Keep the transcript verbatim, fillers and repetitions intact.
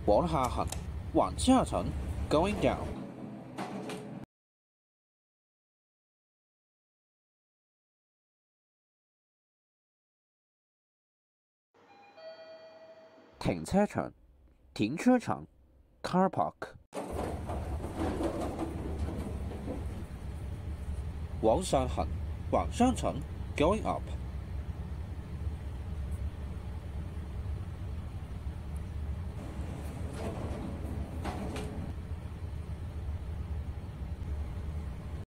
往下行，往下沉，going down。停车场，停车场 ，car park。往上行，往上层，going up。